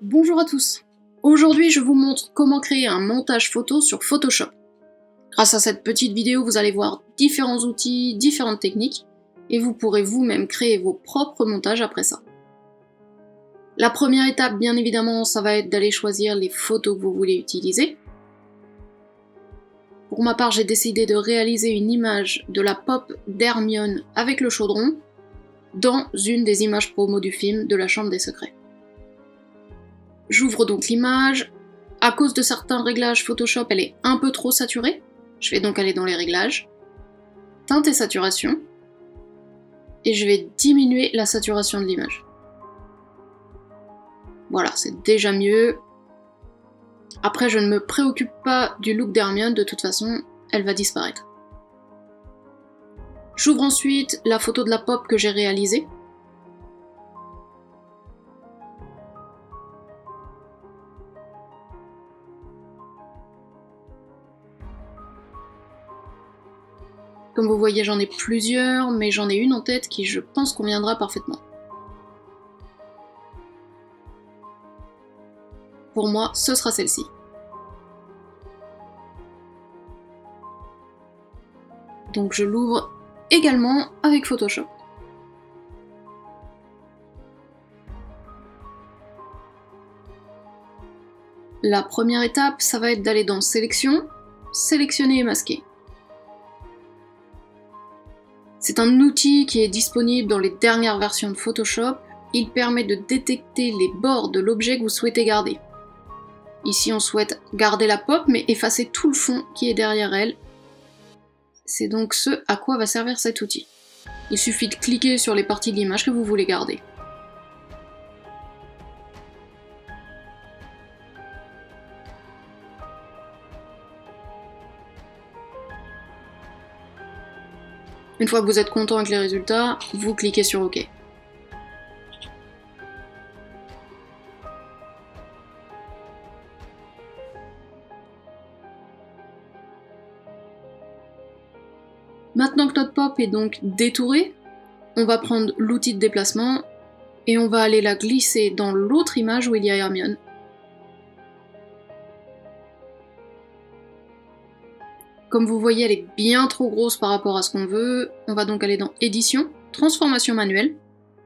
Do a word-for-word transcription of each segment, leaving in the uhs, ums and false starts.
Bonjour à tous. Aujourd'hui, je vous montre comment créer un montage photo sur Photoshop. Grâce à cette petite vidéo, vous allez voir différents outils, différentes techniques, et vous pourrez vous-même créer vos propres montages après ça. La première étape, bien évidemment, ça va être d'aller choisir les photos que vous voulez utiliser. Pour ma part, j'ai décidé de réaliser une image de la pop d'Hermione avec le chaudron dans une des images promo du film de la Chambre des Secrets. J'ouvre donc l'image. À cause de certains réglages Photoshop, elle est un peu trop saturée. Je vais donc aller dans les réglages, teinte et saturation, et je vais diminuer la saturation de l'image. Voilà, c'est déjà mieux. Après, je ne me préoccupe pas du look d'Hermione, de toute façon, elle va disparaître. J'ouvre ensuite la photo de la pop que j'ai réalisée. Comme vous voyez, j'en ai plusieurs, mais j'en ai une en tête qui, je pense, conviendra parfaitement. Pour moi, ce sera celle-ci. Donc je l'ouvre également avec Photoshop. La première étape, ça va être d'aller dans Sélection, sélectionner et masquer. C'est un outil qui est disponible dans les dernières versions de Photoshop. Il permet de détecter les bords de l'objet que vous souhaitez garder. Ici, on souhaite garder la pop, mais effacer tout le fond qui est derrière elle. C'est donc ce à quoi va servir cet outil. Il suffit de cliquer sur les parties de l'image que vous voulez garder. Une fois que vous êtes content avec les résultats, vous cliquez sur OK. Maintenant que notre pop est donc détourée, on va prendre l'outil de déplacement et on va aller la glisser dans l'autre image où il y a Hermione. Comme vous voyez, elle est bien trop grosse par rapport à ce qu'on veut. On va donc aller dans Édition, Transformation manuelle.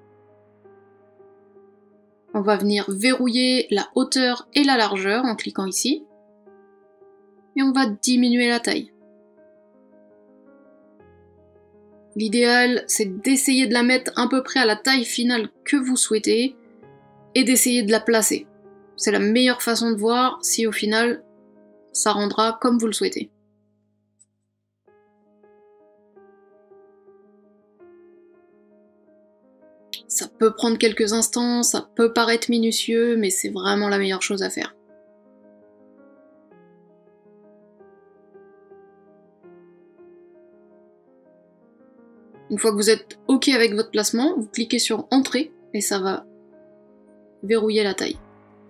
On va venir verrouiller la hauteur et la largeur en cliquant ici. Et on va diminuer la taille. L'idéal, c'est d'essayer de la mettre à peu près à la taille finale que vous souhaitez et d'essayer de la placer. C'est la meilleure façon de voir si au final, ça rendra comme vous le souhaitez. Ça peut prendre quelques instants, ça peut paraître minutieux, mais c'est vraiment la meilleure chose à faire. Une fois que vous êtes OK avec votre placement, vous cliquez sur Entrée et ça va verrouiller la taille.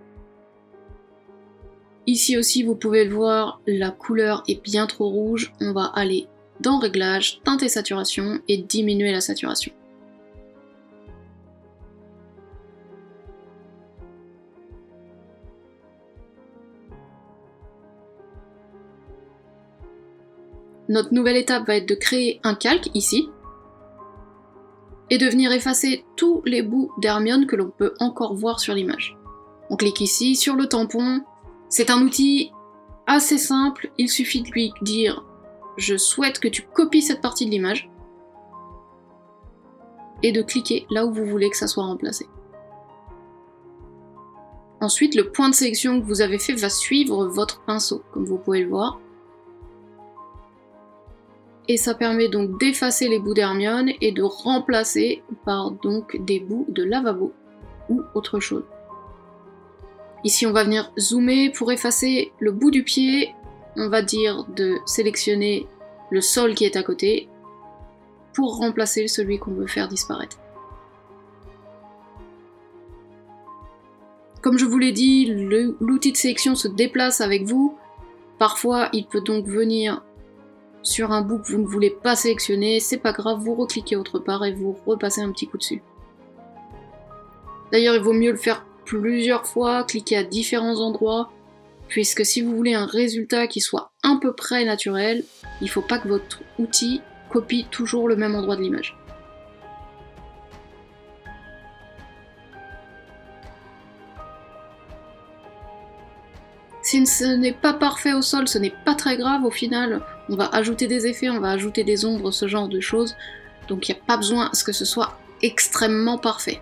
Ici aussi, vous pouvez le voir, la couleur est bien trop rouge. On va aller dans Réglages, Teinte et Saturation et diminuer la saturation. Notre nouvelle étape va être de créer un calque ici et de venir effacer tous les bouts d'Hermione que l'on peut encore voir sur l'image. On clique ici sur le tampon. C'est un outil assez simple, il suffit de lui dire « Je souhaite que tu copies cette partie de l'image » et de cliquer là où vous voulez que ça soit remplacé. Ensuite, le point de sélection que vous avez fait va suivre votre pinceau, comme vous pouvez le voir. Et ça permet donc d'effacer les bouts d'Hermione et de remplacer par donc des bouts de lavabo ou autre chose. Ici, on va venir zoomer pour effacer le bout du pied. On va dire de sélectionner le sol qui est à côté pour remplacer celui qu'on veut faire disparaître. Comme je vous l'ai dit, l'outil de sélection se déplace avec vous. Parfois, il peut donc venir sur un bout que vous ne voulez pas sélectionner, c'est pas grave, vous recliquez autre part et vous repassez un petit coup dessus. D'ailleurs, il vaut mieux le faire plusieurs fois, cliquer à différents endroits, puisque si vous voulez un résultat qui soit à peu près naturel, il ne faut pas que votre outil copie toujours le même endroit de l'image. Si ce n'est pas parfait au sol, ce n'est pas très grave, au final, on va ajouter des effets, on va ajouter des ombres, ce genre de choses, donc il n'y a pas besoin à ce que ce soit extrêmement parfait.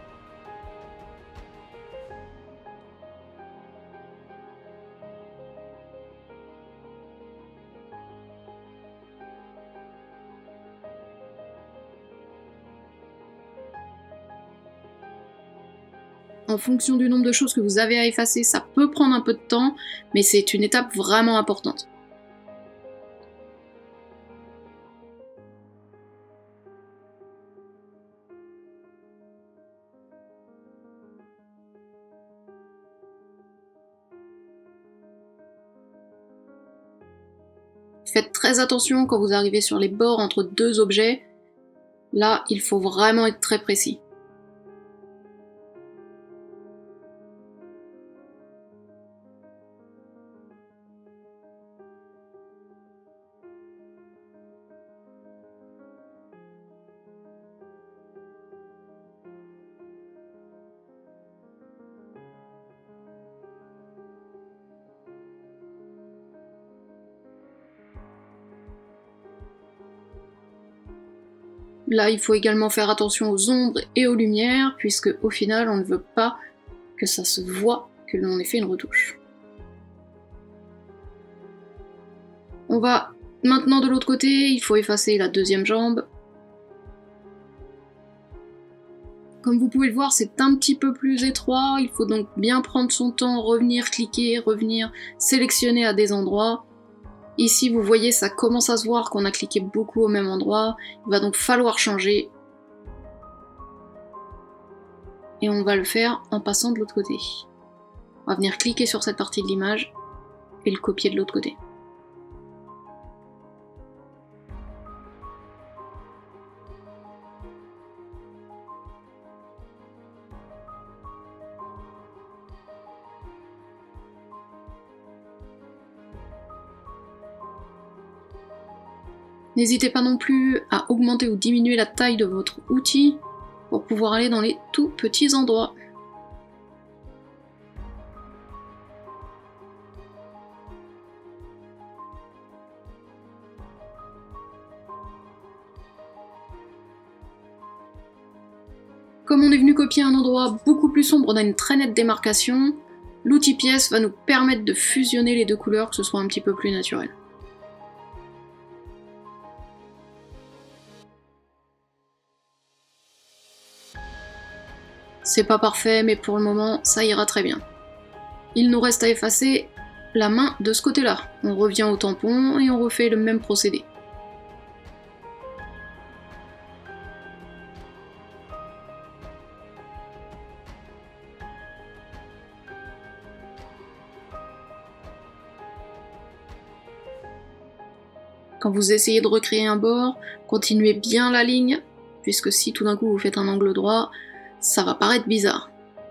En fonction du nombre de choses que vous avez à effacer, ça peut prendre un peu de temps, mais c'est une étape vraiment importante. Faites très attention quand vous arrivez sur les bords entre deux objets. Là, il faut vraiment être très précis. Là, il faut également faire attention aux ombres et aux lumières, puisque au final, on ne veut pas que ça se voit que l'on ait fait une retouche. On va maintenant de l'autre côté, il faut effacer la deuxième jambe. Comme vous pouvez le voir, c'est un petit peu plus étroit, il faut donc bien prendre son temps, revenir cliquer, revenir sélectionner à des endroits. Ici, vous voyez, ça commence à se voir qu'on a cliqué beaucoup au même endroit. Il va donc falloir changer. Et on va le faire en passant de l'autre côté. On va venir cliquer sur cette partie de l'image et le copier de l'autre côté. N'hésitez pas non plus à augmenter ou diminuer la taille de votre outil pour pouvoir aller dans les tout petits endroits. Comme on est venu copier un endroit beaucoup plus sombre, on a une très nette démarcation. L'outil pièce va nous permettre de fusionner les deux couleurs, que ce soit un petit peu plus naturel. C'est pas parfait, mais pour le moment, ça ira très bien. Il nous reste à effacer la main de ce côté-là. On revient au tampon et on refait le même procédé. Quand vous essayez de recréer un bord, continuez bien la ligne, puisque si tout d'un coup vous faites un angle droit, ça va paraître bizarre.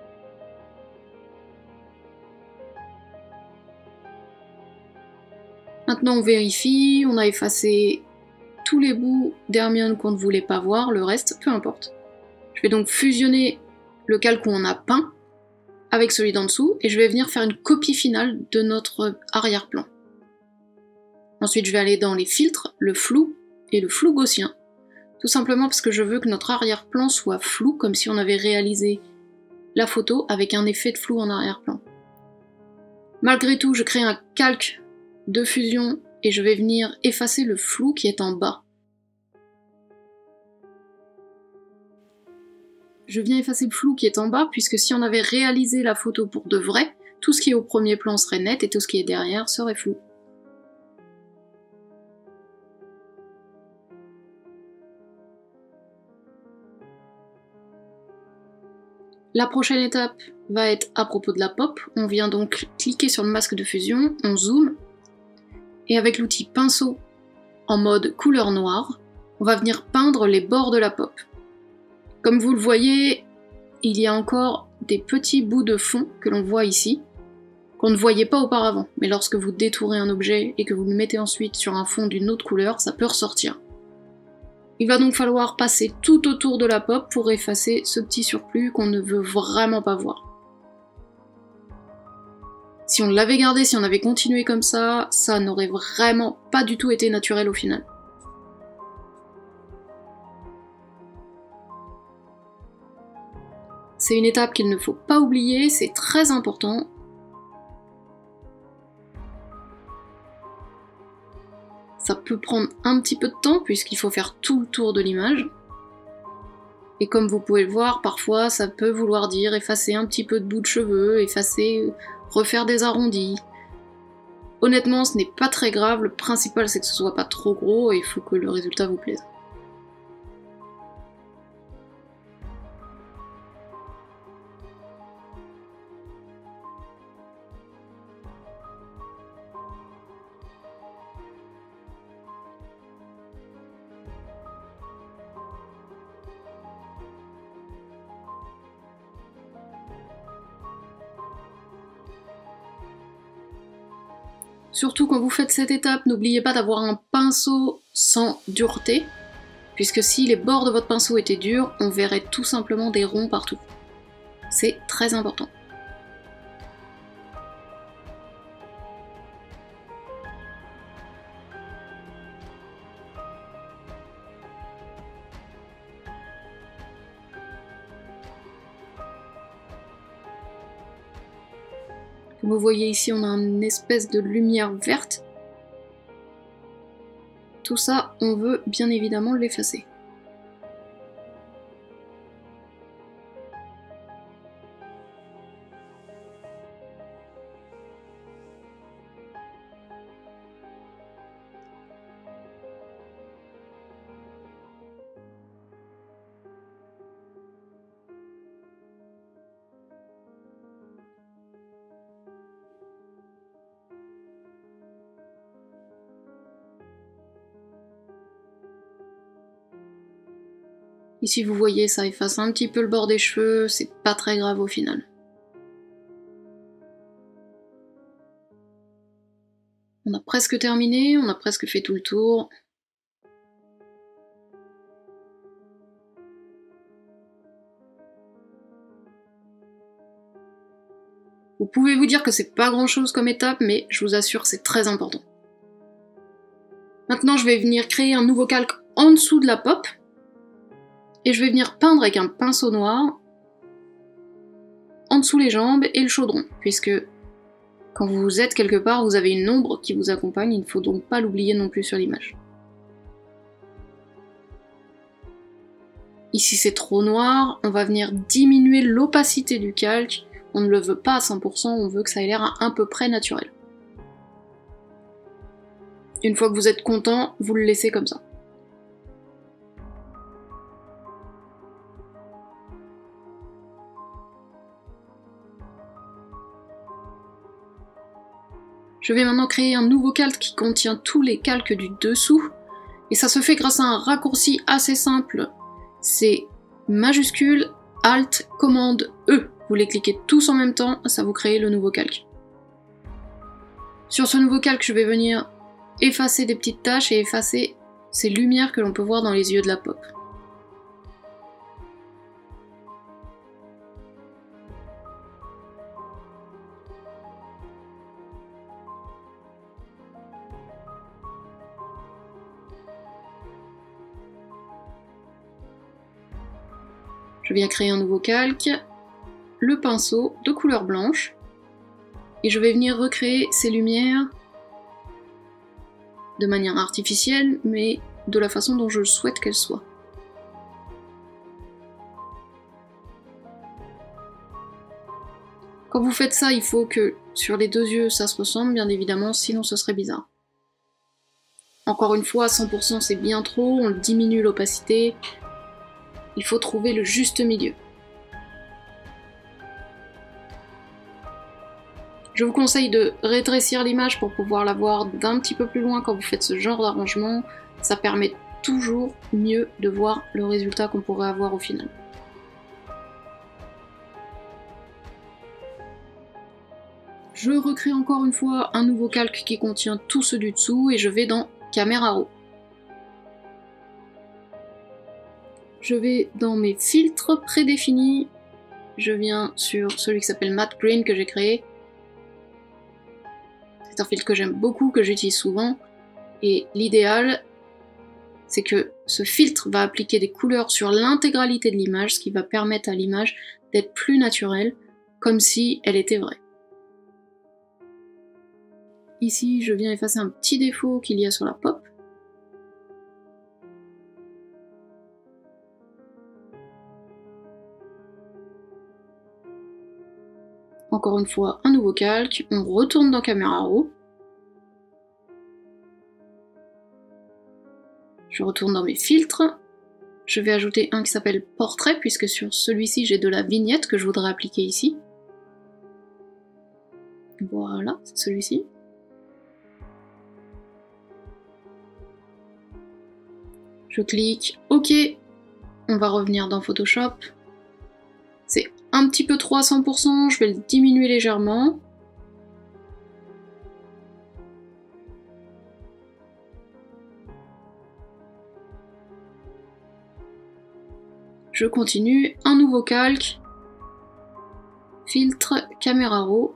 Maintenant on vérifie, on a effacé tous les bouts d'Hermione qu'on ne voulait pas voir, le reste, peu importe. Je vais donc fusionner le calque où on a peint avec celui d'en dessous, et je vais venir faire une copie finale de notre arrière-plan. Ensuite je vais aller dans les filtres, le flou et le flou gaussien. Tout simplement parce que je veux que notre arrière-plan soit flou, comme si on avait réalisé la photo avec un effet de flou en arrière-plan. Malgré tout, je crée un calque de fusion et je vais venir effacer le flou qui est en bas. Je viens effacer le flou qui est en bas, puisque si on avait réalisé la photo pour de vrai, tout ce qui est au premier plan serait net et tout ce qui est derrière serait flou. La prochaine étape va être à propos de la pop. On vient donc cliquer sur le masque de fusion, on zoome, et avec l'outil pinceau en mode couleur noire, on va venir peindre les bords de la pop. Comme vous le voyez, il y a encore des petits bouts de fond que l'on voit ici, qu'on ne voyait pas auparavant, mais lorsque vous détourez un objet et que vous le mettez ensuite sur un fond d'une autre couleur, ça peut ressortir. Il va donc falloir passer tout autour de la pop pour effacer ce petit surplus qu'on ne veut vraiment pas voir. Si on l'avait gardé, si on avait continué comme ça, ça n'aurait vraiment pas du tout été naturel au final. C'est une étape qu'il ne faut pas oublier, c'est très important. Ça peut prendre un petit peu de temps puisqu'il faut faire tout le tour de l'image. Et comme vous pouvez le voir, parfois ça peut vouloir dire effacer un petit peu de bout de cheveux, effacer, refaire des arrondis. Honnêtement, ce n'est pas très grave, le principal c'est que ce soit pas trop gros et il faut que le résultat vous plaise. Surtout quand vous faites cette étape, n'oubliez pas d'avoir un pinceau sans dureté, puisque si les bords de votre pinceau étaient durs, on verrait tout simplement des ronds partout. C'est très important. Comme vous voyez ici, on a une espèce de lumière verte. Tout ça, on veut bien évidemment l'effacer. Ici vous voyez, ça efface un petit peu le bord des cheveux, c'est pas très grave au final. On a presque terminé, on a presque fait tout le tour. Vous pouvez vous dire que c'est pas grand chose comme étape, mais je vous assure c'est très important. Maintenant je vais venir créer un nouveau calque en dessous de la pop. Et je vais venir peindre avec un pinceau noir en dessous les jambes et le chaudron, puisque quand vous êtes quelque part, vous avez une ombre qui vous accompagne, il ne faut donc pas l'oublier non plus sur l'image. Ici c'est trop noir, on va venir diminuer l'opacité du calque, on ne le veut pas à cent pour cent, on veut que ça ait l'air à, à peu près naturel. Une fois que vous êtes content, vous le laissez comme ça. Je vais maintenant créer un nouveau calque qui contient tous les calques du dessous, et ça se fait grâce à un raccourci assez simple. C'est majuscule, Alt, commande E. Vous les cliquez tous en même temps, ça vous crée le nouveau calque. Sur ce nouveau calque, je vais venir effacer des petites taches et effacer ces lumières que l'on peut voir dans les yeux de la pop. Je viens créer un nouveau calque, le pinceau de couleur blanche, et je vais venir recréer ces lumières de manière artificielle, mais de la façon dont je souhaite qu'elles soient. Quand vous faites ça, il faut que sur les deux yeux ça se ressemble, bien évidemment, sinon ce serait bizarre. Encore une fois, cent pour cent c'est bien trop, on diminue l'opacité. Il faut trouver le juste milieu. Je vous conseille de rétrécir l'image pour pouvoir la voir d'un petit peu plus loin quand vous faites ce genre d'arrangement. Ça permet toujours mieux de voir le résultat qu'on pourrait avoir au final. Je recrée encore une fois un nouveau calque qui contient tout ce du dessous et je vais dans Camera Raw. Je vais dans mes filtres prédéfinis. Je viens sur celui qui s'appelle Matte Green que j'ai créé. C'est un filtre que j'aime beaucoup, que j'utilise souvent. Et l'idéal, c'est que ce filtre va appliquer des couleurs sur l'intégralité de l'image, ce qui va permettre à l'image d'être plus naturelle, comme si elle était vraie. Ici, je viens effacer un petit défaut qu'il y a sur la pop. Encore une fois, un nouveau calque, on retourne dans Camera Raw. Je retourne dans mes filtres. Je vais ajouter un qui s'appelle Portrait, puisque sur celui-ci, j'ai de la vignette que je voudrais appliquer ici. Voilà, c'est celui-ci. Je clique OK. On va revenir dans Photoshop. C'est un petit peu trop à cent pour cent, je vais le diminuer légèrement. Je continue, un nouveau calque, filtre, Camera Raw.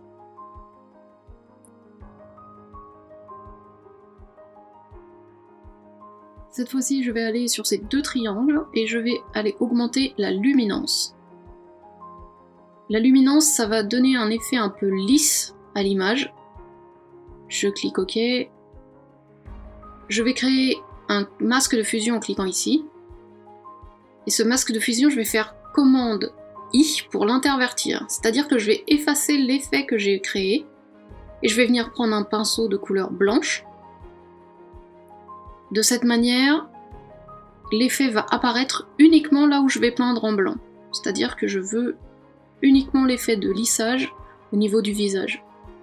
Cette fois-ci, je vais aller sur ces deux triangles et je vais aller augmenter la luminance. La luminance, ça va donner un effet un peu lisse à l'image. Je clique OK. Je vais créer un masque de fusion en cliquant ici. Et ce masque de fusion, je vais faire commande I pour l'intervertir. C'est-à-dire que je vais effacer l'effet que j'ai créé. Et je vais venir prendre un pinceau de couleur blanche. De cette manière, l'effet va apparaître uniquement là où je vais peindre en blanc. C'est-à-dire que je veux uniquement l'effet de lissage au niveau du visage.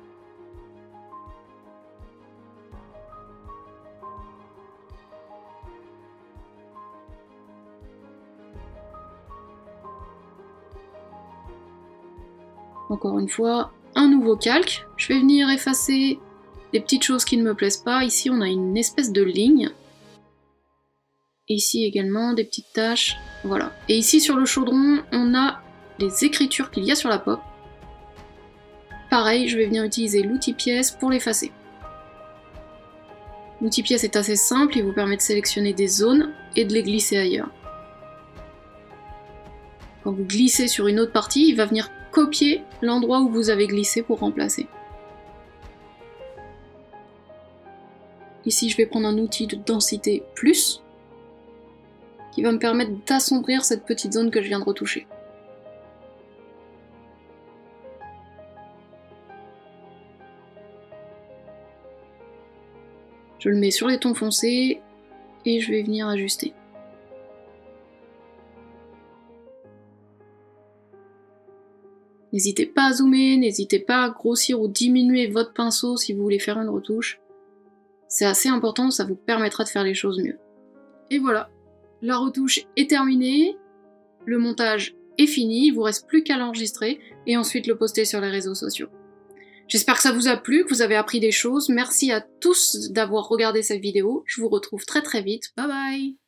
Encore une fois, un nouveau calque. Je vais venir effacer des petites choses qui ne me plaisent pas. Ici, on a une espèce de ligne. Et ici également, des petites taches. Voilà. Et ici, sur le chaudron, on a les écritures qu'il y a sur la pop. Pareil, je vais venir utiliser l'outil pièce pour l'effacer. L'outil pièce est assez simple, il vous permet de sélectionner des zones et de les glisser ailleurs. Quand vous glissez sur une autre partie, il va venir copier l'endroit où vous avez glissé pour remplacer. Ici, je vais prendre un outil de densité plus, qui va me permettre d'assombrir cette petite zone que je viens de retoucher. Je le mets sur les tons foncés et je vais venir ajuster. N'hésitez pas à zoomer, n'hésitez pas à grossir ou diminuer votre pinceau si vous voulez faire une retouche. C'est assez important, ça vous permettra de faire les choses mieux. Et voilà, la retouche est terminée, le montage est fini, il vous reste plus qu'à l'enregistrer et ensuite le poster sur les réseaux sociaux. J'espère que ça vous a plu, que vous avez appris des choses. Merci à tous d'avoir regardé cette vidéo. Je vous retrouve très très vite. Bye bye!